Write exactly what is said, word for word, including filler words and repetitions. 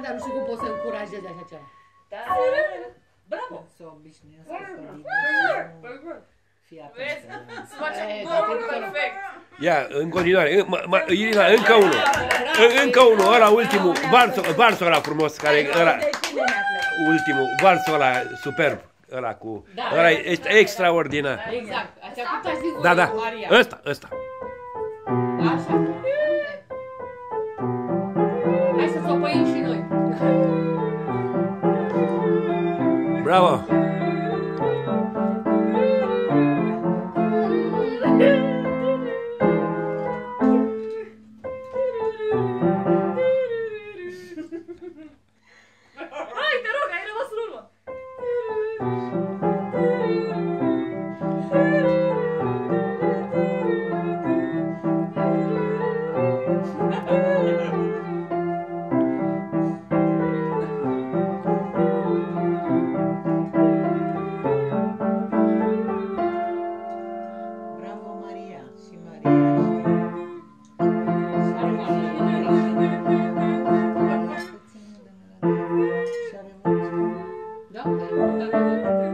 dar nu știu cum poți să încurajezi așa ceva. Da, bravo! Să obișnuiască să fii atentă. Să facem golul perfect! Ia, în continuare, Irina, încă unul. Încă unul, ăla ultimul, valsul ăla frumos, care ăla, ultimul, valsul ăla superb, ăla cu, ăla e extraordinar. Exact, așa cât aș zis Da, da, Maria. ăsta, ăsta. Așa. Hai să sopăim și noi. Bravo! Hai, te rog, ai rămas în urmă! Bravo, Maria și Maria și are voce. Da? Da, da, da.